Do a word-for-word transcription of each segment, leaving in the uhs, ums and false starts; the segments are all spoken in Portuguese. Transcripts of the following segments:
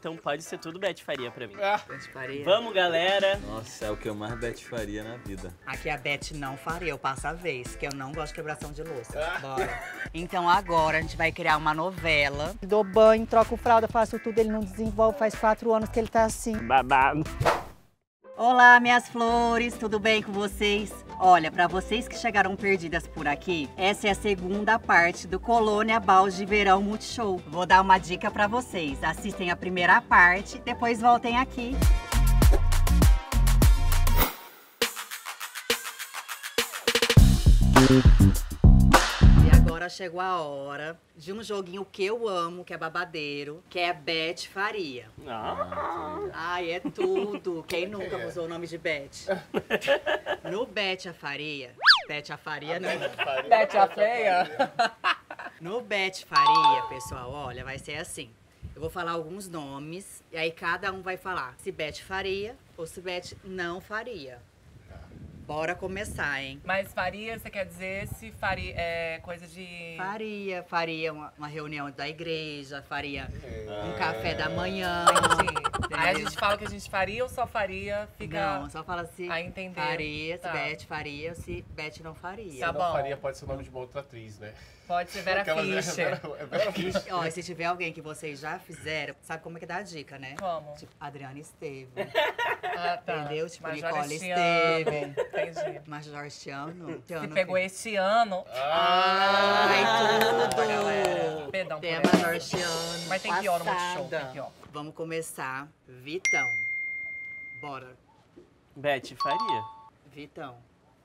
Então pode ser tudo Beth Faria pra mim. Beth Faria. Vamos, galera. Nossa, é o que eu mais Beth faria na vida. Aqui a Beth não faria, eu passo a vez, que eu não gosto de quebração de louça. Bora. Então agora a gente vai criar uma novela. Dou banho, troco fralda, faço tudo, ele não desenvolve, faz quatro anos que ele tá assim. Babado. Olá, minhas flores, tudo bem com vocês? Olha, para vocês que chegaram perdidas por aqui, essa é a segunda parte do Colônia Balls de Verão Multishow. Vou dar uma dica para vocês, assistem a primeira parte, depois voltem aqui. E agora chegou a hora de um joguinho que eu amo, que é babadeiro, que é Beth Faria. Ah. Ai, é tudo. Quem nunca usou o nome de Beth? No Beth a Faria. Beth a Faria, não. Beth a feia. No Beth Faria, pessoal, olha, vai ser assim. Eu vou falar alguns nomes e aí cada um vai falar se Beth faria ou se Beth não faria. Bora começar, hein? Mas faria, você quer dizer se faria é coisa de... Faria, faria uma, uma reunião da igreja, faria um É. café da manhã. Entendi. Aí a gente fala que a gente faria ou só faria, fica... Não, só fala se a entender. faria, se Tá. Beth faria ou se Beth não faria. Tá Não bom. faria pode ser o nome de uma outra atriz, né? Pode ser Vera Aquela- Fischer. É Vera Fischer. Ó, e se tiver alguém que vocês já fizeram, sabe como é que dá a dica, né? Como? Tipo, Adriana Estevam, Ah, tá. entendeu? Tipo, Major Nicole este ano. Estevam. Entendi. Major Stiano. Se pegou esse ano... Ai, tudo! galera. Perdão Tem a por essa. Major Stiano. Mas tem pior no Multishow, passada. tem pior. Vamos começar. Vitão. Bora. Beth Faria. Vitão.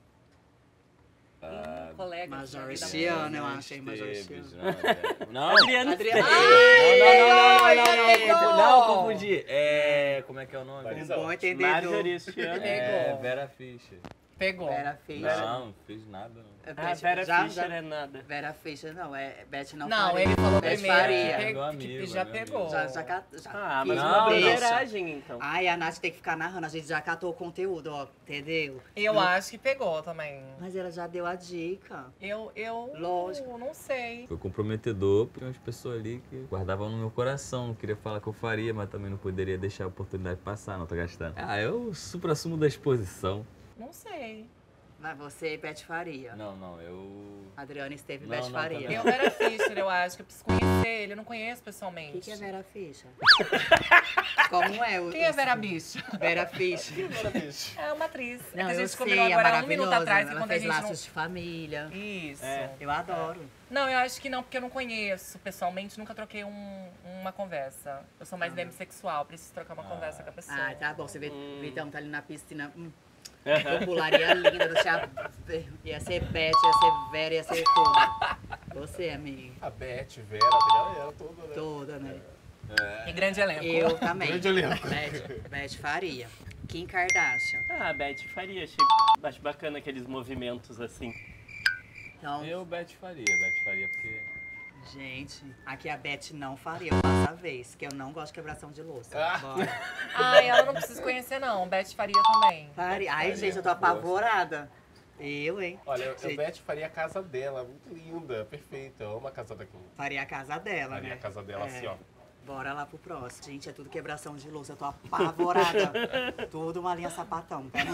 Hum, colega. Major da vida Stiano, eu boa. acho, hein, Major Esteves, Stiano. Não, não. Adriana Adriana. Esteves. Não, não, não, não, Pegou! não, não, confundi. É, como é que é o nome? Marisol. Bom entendedor. Marjorie Stiano. É, Pegou. Vera Fischer. Pegou. Vera Fischer. Não, não fiz nada, não. É Ah, Beth- Vera já- Fischer já- é nada. Vera Fischer não, é Beth não, Não, faria. ele falou Beth primeiro faria. que, É, pe- meu que amigo, já é meu pegou. amigo. Já, já, ca- já Ah, mas fiz não, uma uma deixa. broderagem, então. Ai, a Nath tem que ficar narrando, a gente já catou o conteúdo, ó, entendeu? Eu acho que pegou também. Mas ela já deu a dica. Eu, eu Lógico. não sei. Foi comprometedor, porque umas pessoas ali que guardavam no meu coração, não queria falar que eu faria, mas também não poderia deixar a oportunidade passar, não tô gastando. Ah, eu supra-sumo da exposição. Não sei. Mas você, Beth Faria. Não, não, eu... Adriana esteve Não, Beth não, Faria. também Eu, Vera Fischer, eu acho que eu preciso conhecer ele. Eu não conheço O pessoalmente. que, que é Vera Fischer? Como é? O, Quem é Vera Bicho? Vera Fischer. Vera Fischer. É uma atriz. Não, é que a eu gente combinou sei, é agora um minuto maravilhosa. atrás que Ela quando a fez gente Laços de Família. não... Isso. É. Eu adoro. Não, eu acho que não, porque eu não conheço pessoalmente, nunca troquei um- uma conversa. Eu sou mais demissexual, preciso trocar uma conversa com a pessoa. Ah, tá bom. Você vê, Hum. Vitão tá ali na piscina. Hum. Eu pularia linda, não tinha... Ia ser Beth, ia ser Vera, ia ser tudo. Você, amiga. A Beth, Vera, a galera toda, né? Toda, né? E grande elenco. Eu também. Grande elenco. Beth, Beth Faria. Kim Kardashian. Ah, Beth Faria. Achei, acho bacana aqueles movimentos assim. Então, Eu, Beth faria, Beth faria porque... gente, aqui a Beth não faria, eu passo a vez, que eu não gosto de quebração de louça. Ah. Bora. Ai, ela não precisa conhecer, não. Beth Faria também. Faria. Ai, gente, eu tô apavorada. Eu, hein? Olha, eu, eu Gente, Beth faria a casa dela, muito linda, perfeita. Eu amo a casa da Kim. faria a casa dela, Faria né? a casa dela É. assim, ó. Bora lá pro próximo. Gente, é tudo quebração de louça, eu tô apavorada. Tudo uma linha sapatão, pera.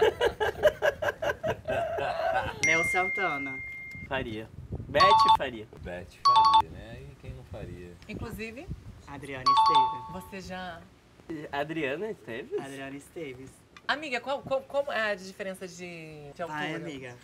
Léo Santana. Faria. Beth Faria. Beth faria, né? E quem não faria? Inclusive, Adriana Esteves. você já... Adriana Esteves? Adriana Esteves. Amiga, qual, qual, como é a diferença de, de altura? Ai, amiga.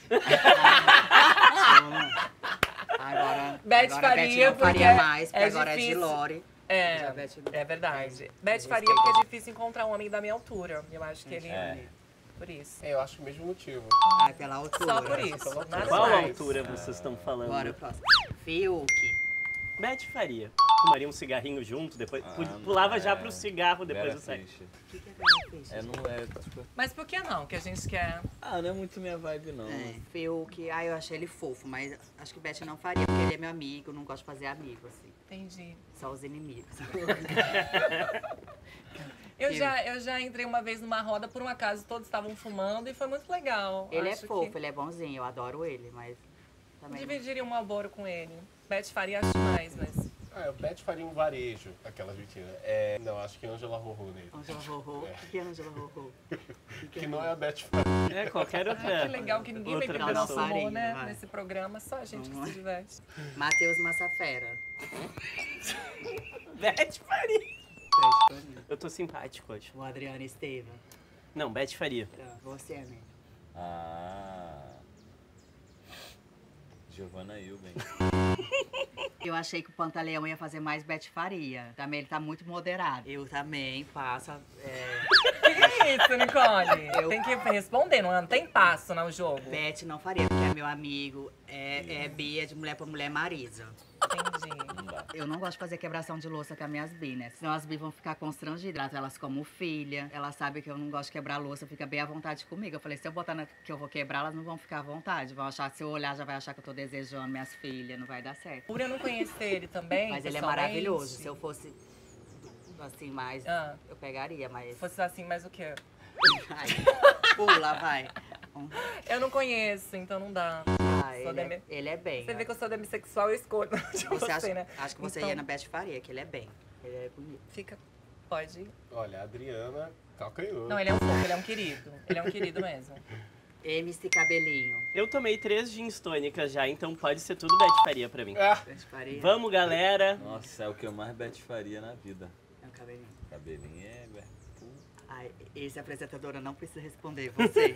Agora, Beth agora faria a Beth não porque faria mais, porque é agora é de difícil. Lore. Já É, Beth- é verdade. é, Beth eu faria gostei porque é dela. difícil encontrar um homem da minha altura. Eu acho que ele... É. Por isso. É, eu acho que o mesmo motivo. Ai, pela altura. Só por isso. Nada Qual mais. altura vocês estão falando? Bora, próximo. Fiuk. Beth Faria. Fumaria um cigarrinho junto, depois Ah, pu- pulava não, já é. pro cigarro depois Vera do sexo. Fischer. O que, que é Vera Fischer? É, não é, tipo... Mas por que não? Que a gente quer... Ah, não é muito minha vibe, não. É, Fiuk. Ai, eu achei ele fofo, mas acho que Beth não faria, porque ele é meu amigo, não gosto de fazer amigo, assim. Entendi. Só os inimigos. Eu Eu- já, eu já entrei uma vez numa roda, por um acaso todos estavam fumando e foi muito legal. Ele Acho é fofo, que ele é bonzinho, eu adoro ele, mas também... dividiria um Marlboro com ele. Beth Faria acho mais, mas... Ah, eu Beth faria um varejo, aquela mentira. É, não, acho que Ângela Rorô nele. Angela Rorô? O que é Angela Rorô? Que não é a Beth Faria. É, qualquer outra. Ah, que legal que ninguém vai outra entender nosso pessoa. humor, Faria, né? vai. Nesse programa, só a gente que se diverte. Matheus Massafera. Beth Faria. Beth Faria. Eu tô simpático hoje. O Adriano Estevam. Não, Beth Faria. Tá, você, amigo. Ah. Giovanna Ilben. Eu achei que o Pantaleão ia fazer mais Beth Faria. Também ele tá muito moderado. Eu também passo. É, Que isso, Nicole? Eu- Tem que responder, não, não tem passo no jogo. Beth não faria, porque é meu amigo. É, é Bia de mulher pra mulher Marisa. Entendi. Não dá. Eu não gosto de fazer quebração de louça com as minhas bi, né? Senão as bi vão ficar constrangidas. Trato elas como filha. Elas sabem que eu não gosto de quebrar louça, fica bem à vontade comigo. Eu falei, se eu botar na, que eu vou quebrar, elas não vão ficar à vontade. Vão achar, se eu olhar, já vai achar que eu tô desejando minhas filhas. Não vai dar certo. Por eu não conhecer ele também, Mas ele é pessoalmente, maravilhoso. Se eu fosse assim, mais. Ah. Eu pegaria, mas. Se fosse assim, mas o quê? Ai, pula, vai. Eu não conheço, então não dá. Ah, Sou ele, é, demi- ele é bem. Você vê ó. que eu sou demissexual, eu escolho de Você você, acha, né? acho que você Então- ia na Beth Faria, que ele é bem. Ele é bonito. Fica, pode ir. Olha, a Adriana calcanhou. Não, ele é um fofo, ele é um querido. Ele é um querido mesmo. M C Cabelinho. Eu tomei três gins tônicas já, então pode ser tudo Beth Faria pra mim. Ah, Beth Faria. Vamos, galera. Nossa, é o que eu mais Beth faria na vida. É um cabelinho. Cabelinho é... velho. Ai, esse apresentadora não precisa responder, você.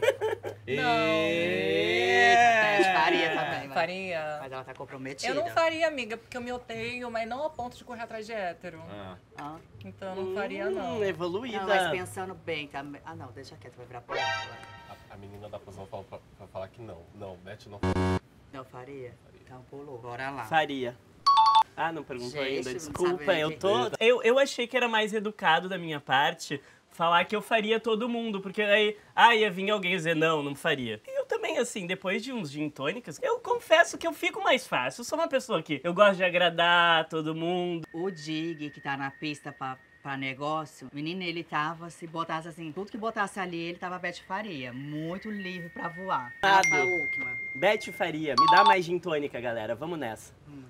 É. Beth Faria também, vai. Faria. Mas ela tá comprometida. Eu não faria, amiga, porque eu me odeio, mas não a ponto de correr atrás de hétero. Ah, Ah, Então eu não faria, não. Hum, evoluída. não, mas pensando bem também. Ah, não, deixa quieto, vai virar polêmica. vai. a, a menina da posição falou pra, pra falar que não. Não, Beth não faria. Não faria? Então pulou. Bora lá. Faria. Ah, não perguntou Gente, ainda. não Desculpa, sabe eu quem- tô. Eu, eu achei que era mais educado da minha parte falar que eu faria todo mundo, porque aí, ah, ia vir alguém dizer não, não faria. Eu também, assim, depois de uns gin tônicas, eu confesso que eu fico mais fácil. Eu sou uma pessoa que eu gosto de agradar todo mundo. O Dig, que tá na pista pra, pra negócio, o menino, ele tava, se botasse assim, tudo que botasse ali, ele tava Beth Faria. Muito livre pra voar. Nada. Rafa Uckmann. Beth Faria, me dá mais gin tônica, galera. Vamos nessa.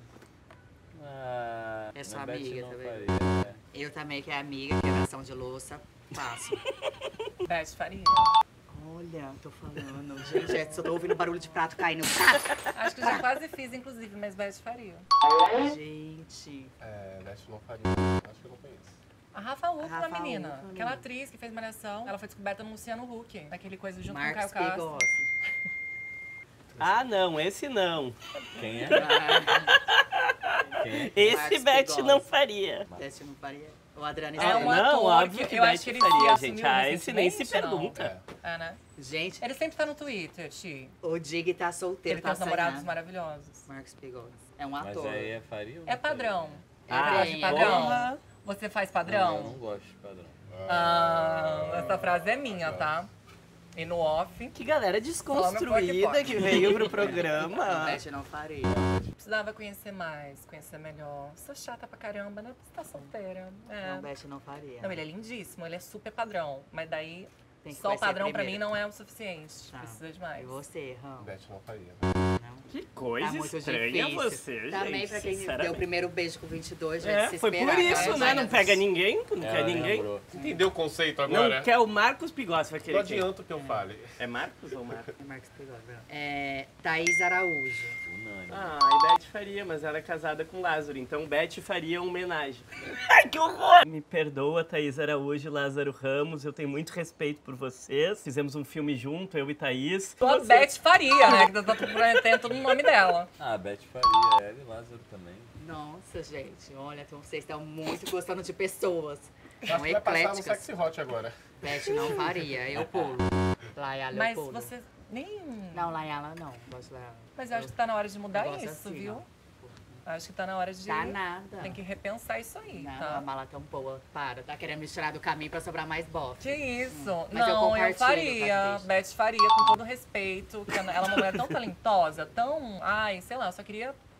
ah, É sua na Beth amiga, não tá vendo? faria. É. Eu também, que é amiga, quebração de louça, faço. Beth Faria. Olha, tô falando. Gente, é, só tô ouvindo barulho de prato caindo. Prato! Acho que já quase fiz, inclusive, mas Beth Faria. Gente. É, Beth não faria. Acho que eu não conheço. A Rafa Uckmann, Rafa menina. Uckmann, Aquela menina. atriz que fez Malhação. Ela foi descoberta no Luciano Huck. Naquele coisa junto Marcos com o Caio Castro. Pigossi. Ah, não, esse não. Quem é? Ah, Quem é? Esse Marcos Beth Pigossi. não faria. Beth não faria. O Adriano É um Estevam. não, ator óbvio que eu acho Beth que ele faria, se gente. assumiu Ah, esse nem se recentemente, não. pergunta. É, né? Gente, Ele sempre tá no Twitter, Ti. o Dig tá solteiro, Ele tá tem os namorados assanhado. maravilhosos. Marcos Pigossi. É um Mas ator. aí é faria ou não É padrão. Ah, Ele gosta de é, padrão. porra. Você faz faria? Não, eu padrão? não gosto de padrão. Ah, essa frase é minha, tá? E no off, Que galera desconstruída pode. que veio pro programa. Beth não faria. precisava conhecer mais, conhecer melhor. Sou chata pra caramba, né? Você tá solteira. É. Não, Beth não faria. Não, ele é lindíssimo, ele é super padrão. Mas daí, Tem que só o conhecer padrão pra mim primeiro. não é o suficiente. Tá. Precisa de mais. E você, Ram? Beth não faria. Não? Que coisa Tá muito estranha difícil. você, Também gente. pra quem deu o sinceramente. primeiro beijo com vinte e dois, já É, se foi esperar, por isso, cara. né? Não pega ninguém, tu não Ela quer ninguém. lembrou. Entendeu o conceito Não agora? quer o Marcos Pigossi, vai Não querer quem? adianta que eu fale. É Marcos ou Marcos? É Marcos Pigossi, verdade. É, Thaís Araújo. Unânime. Ah, e Beth faria, mas ela é casada com Lázaro, então Beth faria uma homenagem. Ai, que horror! Me perdoa, Thaís Araújo e Lázaro Ramos, eu tenho muito respeito por vocês. Fizemos um filme junto, eu e Thaís. Sou a Beth Faria, né? Que eu tô prometendo todo o nome dela. Ah, Beth faria, ela e Lázaro também. Nossa, gente, olha, então vocês estão muito gostando de pessoas. Acho São que vai passar no ecléticas. Sexy Hot agora. Beth não faria, eu pulo. Layala, eu Mas pulo. você nem... Não, Layala não, gosto da Layala. Mas eu acho que tá na hora de mudar Eu gosto isso, assim, viu? não. Acho que tá na hora de... Tá nada. Tem que repensar isso aí, Não, a tá? mala tão boa. Para, tá querendo misturar do caminho pra sobrar mais bofe. Que isso? Mas eu não, eu, compartilho, faria. Tati, Beth faria, com todo respeito. Que ela é uma mulher tão talentosa, tão... Ai, sei lá, eu só queria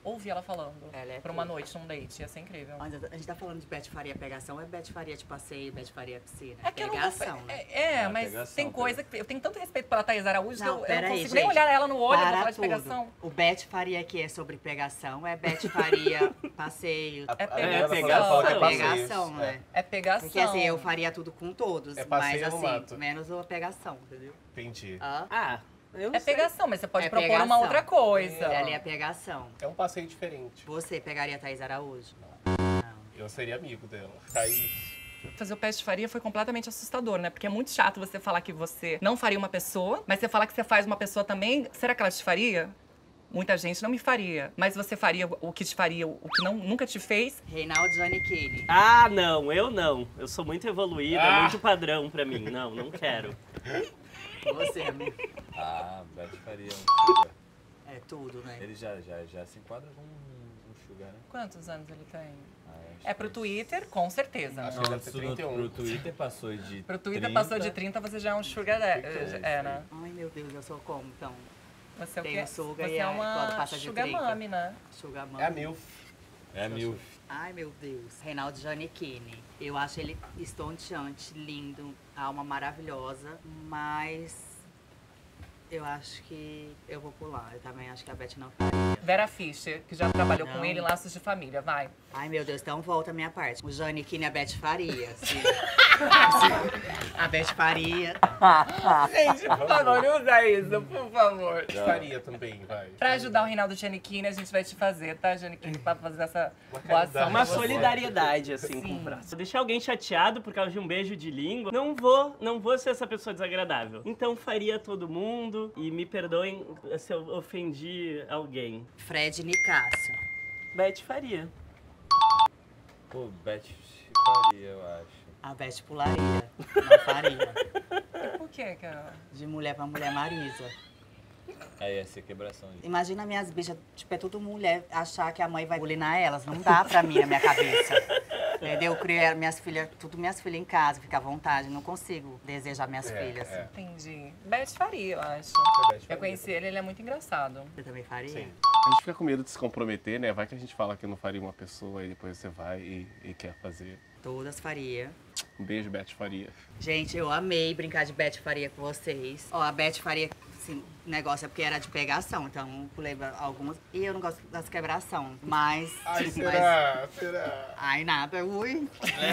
ouvir ela falando. Ela é por uma tudo. noite, num date. Ia ser incrível. A gente tá falando de Beth Faria pegação, é Beth Faria de passeio, Beth Faria piscina. É que eu não pegação, vou, né? É, é Ah, mas pegação, tem coisa que... Eu tenho tanto respeito pela Thaís Araújo Não, que eu, eu pera não aí, consigo nem gente. olhar ela no olho pra Para falar de tudo. pegação. O Beth Faria que é sobre pegação, é Beth Faria passeio. É A- a pegação. Adriana fala- fala que é passeio. Pegação, né? É pegação. Porque assim, eu faria tudo com todos, É mas passeio no assim, mato. menos a pegação, entendeu? Entendi. Ah, Ah, eu não É sei. pegação, mas você pode É propor pegação. uma outra coisa. ali é pegação. É um passeio diferente. Você pegaria a Thaís Araújo? Eu seria amigo dela. Thaís. Fazer o Pet de Faria foi completamente assustador, né? Porque é muito chato você falar que você não faria uma pessoa, mas você falar que você faz uma pessoa também. Será que ela te faria? Muita gente não me faria. Mas você faria o que te faria, o que não, nunca te fez? Reinaldo Giannichini. Ah, não, eu não. Eu sou muito evoluída, é Ah. muito padrão pra mim. Não, não quero. Você, amigo. Ah, Beth Faria. um sugar. É tudo, né? Ele já, já, já se enquadra como um, um sugar, né? Quantos anos ele tem? Ah, acho É pro que- Twitter, com certeza. Acho que Não, deve ter isso no- trinta e um. pro Twitter passou de Pro Twitter trinta. passou de trinta, você já é um sugar daddy. É, né? Ai, meu Deus, eu sou como, então? Você é o Tem quê? o sugar Você e é a- quando uma passa de sugar trinta. mami, né? Sugar Mama. É a Milf. É mil. Ai, meu Deus. Reinaldo Giannichini. Eu acho ele estonteante, lindo, alma maravilhosa, mas eu acho que eu vou pular. Eu também acho que a Beth não faria. Vera Fischer, que já trabalhou com Não. ele em Laços de Família, vai. Ai, meu Deus, então volta a minha parte. O Giannichini e a Beth Faria. Se, se a Beth Faria. Gente, por favor, não usa isso, por favor. Faria também, vai. Pra ajudar o Reinaldo Giannichini, a gente vai te fazer, tá, Giannichini? Pra fazer essa Uma boa caridade. ação. Uma pra você. solidariedade, assim, com Sim. o braço. Se eu deixar alguém chateado por causa de um beijo de língua, não vou, não vou ser essa pessoa desagradável. Então faria todo mundo e me perdoem se eu ofendi alguém. Fred Nicásio. Beth faria. Pô, Beth Faria, eu acho. A Beth pularia. Não faria. Por que, cara? De mulher pra mulher Marisa. Aí ia ser quebração de... Imagina minhas bichas, tipo, é tudo mulher, achar que a mãe vai bulinar elas. Não dá pra mim na minha cabeça. Entendeu? Eu criei minhas filhas, tudo minhas filhas em casa, fica à vontade. Não consigo desejar minhas É, filhas. é. Entendi. Beth Faria, eu acho. A Beth Eu Faria. conheci ele, ele é muito engraçado. Você também faria? Sim. A gente fica com medo de se comprometer, né? Vai que a gente fala que não faria uma pessoa e depois você vai e, e quer fazer. Todas faria. Um beijo, Beth Faria. Gente, eu amei brincar de Beth Faria com vocês. Ó, a Beth Faria, assim, o negócio é porque era de pegação, então eu pulei algumas. E eu não gosto das quebração, mas... Ai, mas- será? Será? Ai, nada, ui.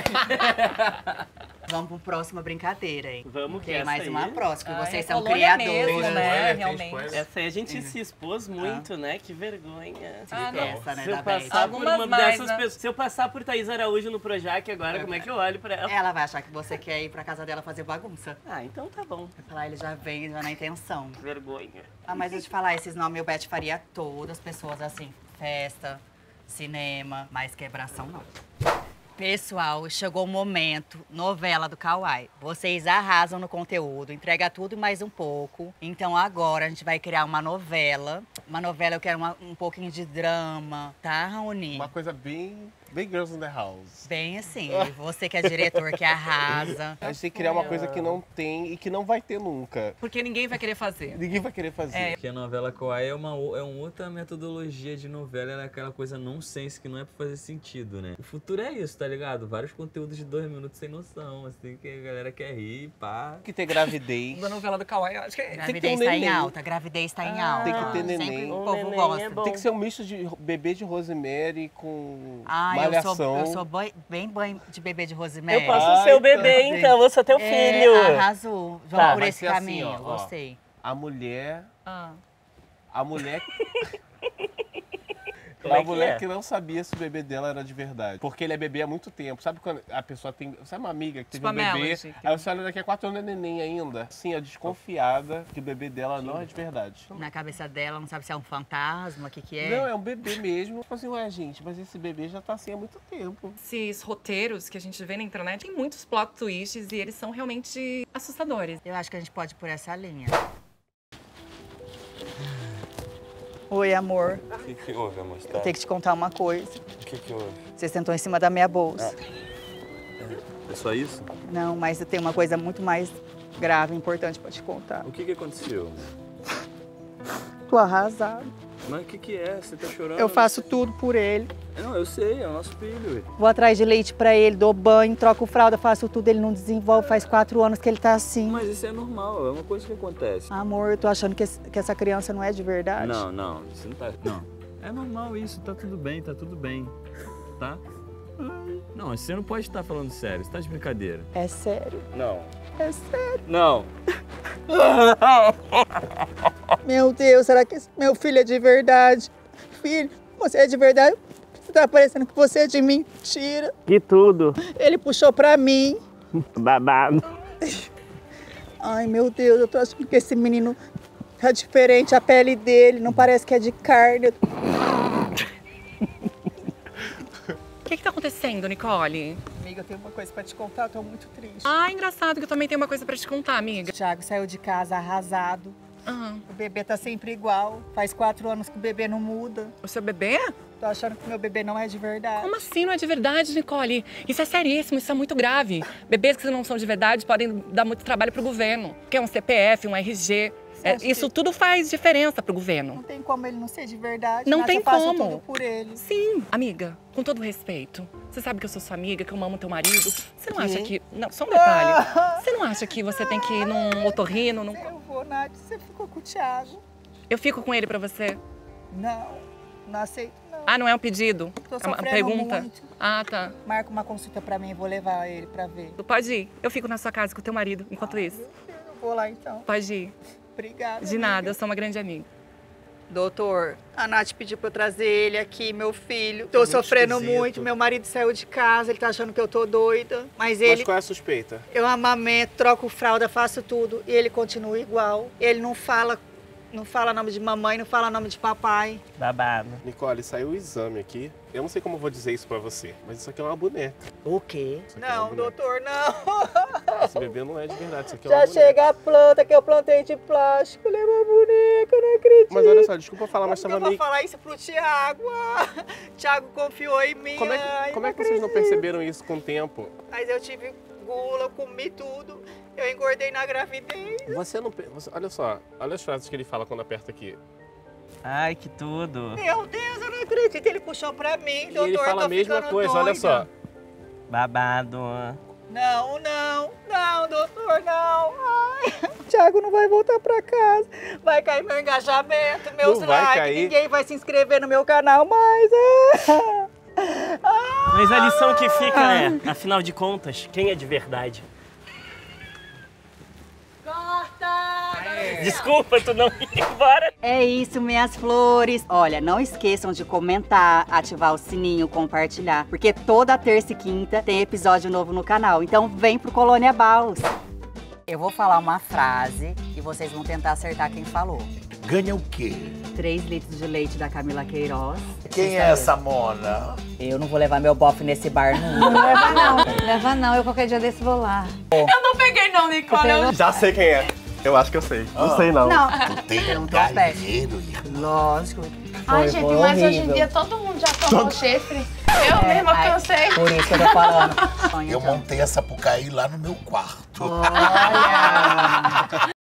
Vamos pra próxima brincadeira, hein? Vamos que Tem essa mais aí- uma próxima, que Ai, vocês são colônia criadores. mesmo, Tem né? spoiler, tem Realmente. spoiler. Essa aí a gente se expôs muito, né? Que vergonha. Ah, não. Essa, né, Se eu da Beth. passar por Algumas uma mais, dessas né? pessoas, se eu passar por Thaís Araújo no Projac agora, como é que eu olho pra ela? Ela vai achar que você quer ir pra casa dela fazer bagunça. Ah, então tá bom. Vai falar, ele já vem já na intenção. Vergonha. Ah, mas eu te falar, esses nomes o Beth faria todas, pessoas assim, festa, cinema, mas quebração não. Pessoal, chegou o momento, novela do Kauai. Vocês arrasam no conteúdo, entrega tudo e mais um pouco. Então agora a gente vai criar uma novela. Uma novela, eu quero uma- um pouquinho de drama, tá, Raoni? Uma coisa bem, bem Girls in the House. Bem assim, você que é diretor, que arrasa. A gente tem que criar uma coisa que não tem e que não vai ter nunca. Porque ninguém vai querer fazer. Ninguém vai querer fazer. Porque a novela Kawaii é uma, o- é uma outra metodologia de novela, ela é aquela coisa nonsense que não é pra fazer sentido, né? O futuro é isso, tá ligado? Vários conteúdos de dois minutos sem noção, assim, que a galera quer rir, pá. Tem que ter gravidez. Da novela do Kawaii, eu acho que é. Tem que Gravidez ter um tá em neném. alta, gravidez tá em alta. Tem que ter Sempre neném. o Um povo neném gosta. é bom. Tem que ser um misto de bebê de Rosemary com Ah, eu malhação. sou, eu sou boi- bem banho de bebê de Rosemary. Eu posso Ai, ser o tá bebê, bem. então, eu vou ser teu É, filho. arrasou. Vamos Tá, por vai esse ser assim, caminho, ó, ó. gostei. A mulher... Ah. A mulher... Como a é que mulher é? que não sabia se o bebê dela era de verdade. Porque ele é bebê há muito tempo. Sabe quando a pessoa tem... Sabe uma amiga que teve Tipo um a bebê? Melody, que- Aí você olha daqui a quatro anos é neném ainda. Sim, é desconfiada que o bebê dela não é de verdade. Na cabeça dela, não sabe se é um fantasma, o que que é. Não, é um bebê mesmo. Tipo assim, ué, gente, mas esse bebê já tá assim há muito tempo. Esses roteiros que a gente vê na internet tem muitos plot twists e eles são realmente assustadores. Eu acho que a gente pode ir por essa linha. Oi, amor. O que que houve, amor? Eu tenho que te contar uma coisa. O que que houve? Você sentou em cima da minha bolsa. É só isso? Não, mas eu tenho uma coisa muito mais grave e importante pra te contar. O que que aconteceu? Tô arrasado. Mas o que que é? Você tá chorando? Eu faço tudo por ele. Não, eu sei, é o nosso filho. Ué. Vou atrás de leite pra ele, dou banho, troco fralda, faço tudo, ele não desenvolve. Faz quatro anos que ele tá assim. Mas isso é normal, é uma coisa que acontece. Amor, eu tô achando que, esse- que essa criança não é de verdade. Não, não, você não tá... Não. É normal isso, tá tudo bem, tá tudo bem. Tá? Não, você não pode estar falando sério, você tá de brincadeira. É sério, Não. é sério. Não. Meu Deus, será que esse meu filho é de verdade? Filho, você é de verdade? Tá parecendo que você é de mentira. Que tudo. Ele puxou pra mim. Babado. Ai, meu Deus, eu tô achando que esse menino tá diferente, a pele dele não parece que é de carne. O que que tá acontecendo, Nicole? Amiga, eu tenho uma coisa pra te contar, eu tô muito triste. Ah, engraçado que eu também tenho uma coisa pra te contar, amiga. O Thiago saiu de casa arrasado. Ah, O bebê tá sempre igual. Faz quatro anos que o bebê não muda. o seu bebê? Tô achando que meu bebê não é de verdade. Como assim não é de verdade, Nicole? Isso é seríssimo, isso é muito grave. Bebês que não são de verdade podem dar muito trabalho pro governo. Quer um C P F, um R G. É, acha isso que- tudo faz diferença pro governo. Não tem como ele não ser de verdade. Não mas tem eu faço como. tudo por ele. Sim, amiga, com todo respeito. Você sabe que eu sou sua amiga, que eu amo teu marido. Você não acha que... Não, só um detalhe. Você não acha que você tem que ir num otorrino? Num... Eu vou, Nath, você ficou com o Thiago. Eu fico com ele pra você? Não, não aceito não. Ah, não é um pedido? Tô É uma sofrendo pergunta? muito. Ah, tá. Marca uma consulta pra mim, vou levar ele pra ver. Tu pode ir. Eu fico na sua casa com o teu marido enquanto isso. Eu vou lá então. Pode ir. Obrigada. De nada, eu sou uma grande amiga. Doutor, a Nath pediu pra eu trazer ele aqui, meu filho. Tô sofrendo esquisito. muito, meu marido saiu de casa, ele tá achando que eu tô doida. Mas Mas ele, qual é a suspeita? eu amamento, troco fralda, faço tudo. E ele continua igual. Ele não fala, não fala nome de mamãe, não fala nome de papai. Babado. Nicole, saiu o exame aqui. Eu não sei como eu vou dizer isso pra você, mas isso aqui é uma boneca. O quê? Isso aqui é uma Não, boneca. doutor, não. Esse bebê não é de verdade, isso aqui é uma Já boneca. chega a planta que eu plantei de plástico, ele é uma boneca, eu não acredito. Mas olha só, desculpa falar, mas Como tava que eu meio... vou falar isso pro Thiago? Ah, Thiago confiou em mim. Como é ai, que, como é que não vocês não acredito. perceberam isso com o tempo? Mas eu tive gula, eu comi tudo. Eu engordei na gravidez. Você não... pe- Você, olha só, olha as frases que ele fala quando aperta aqui. Ai, que tudo. Meu Deus, eu não acredito. Ele puxou pra mim, E doutor. ele fala eu a tô mesma ficando coisa, olha doida. só. Babado. Não, não, não, doutor, não. Ai, o Thiago não vai voltar pra casa. Vai cair meu engajamento, meus Não vai likes. cair. Ninguém vai se inscrever no meu canal mais. Ah. Mas a lição que fica é, afinal de contas, quem é de verdade? Desculpa, tu não ia embora. É isso, minhas flores. Olha, não esqueçam de comentar, ativar o sininho, compartilhar, porque toda terça e quinta tem episódio novo no canal. Então vem pro Colônia Baus. Eu vou falar uma frase e vocês vão tentar acertar quem falou. Ganha o quê? três litros de leite da Camila Queiroz. Quem é essa mona? Eu não vou levar meu bofe nesse bar nunca. Não leva não. Leva não, eu qualquer dia desse vou lá. Eu não peguei não, Nicole. Eu... Já sei quem é. Eu acho que eu sei. Não sei não. Não. Tu tem Eu não um tô perto. galinheiro, irmão. Lógico. Ai, Foi, gente, foi mas hoje em horrível. dia todo mundo já tomou chifre. Eu mesma ai, cansei. Por isso que eu tô falando. Eu montei essa pucaí lá no meu quarto. Olha!